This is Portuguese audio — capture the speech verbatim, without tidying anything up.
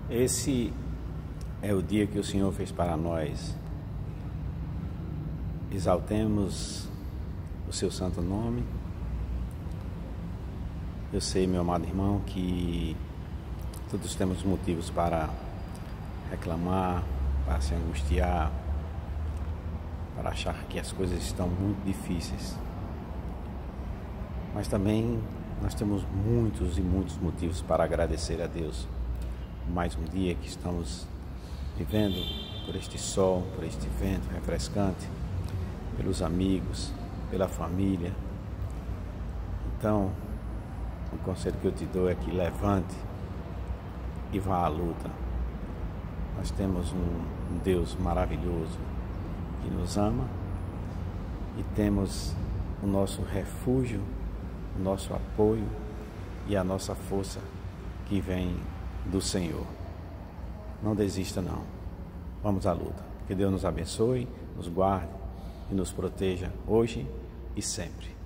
Esse é o dia que o Senhor fez para nós. Exaltemos o seu santo nome. Eu sei, meu amado irmão, que todos temos motivos para reclamar, para se angustiar, para achar que as coisas estão muito difíceis. Mas também nós temos muitos e muitos motivos para agradecer a Deus. Mais um dia que estamos vivendo, por este sol, por este vento refrescante, pelos amigos, pela família. Então, o conselho que eu te dou é que levante e vá à luta. Nós temos um, um Deus maravilhoso que nos ama e temos o nosso refúgio, o nosso apoio e a nossa força que vem do Senhor. Não desista não. Vamos à luta. Que Deus nos abençoe, nos guarde e nos proteja hoje e sempre.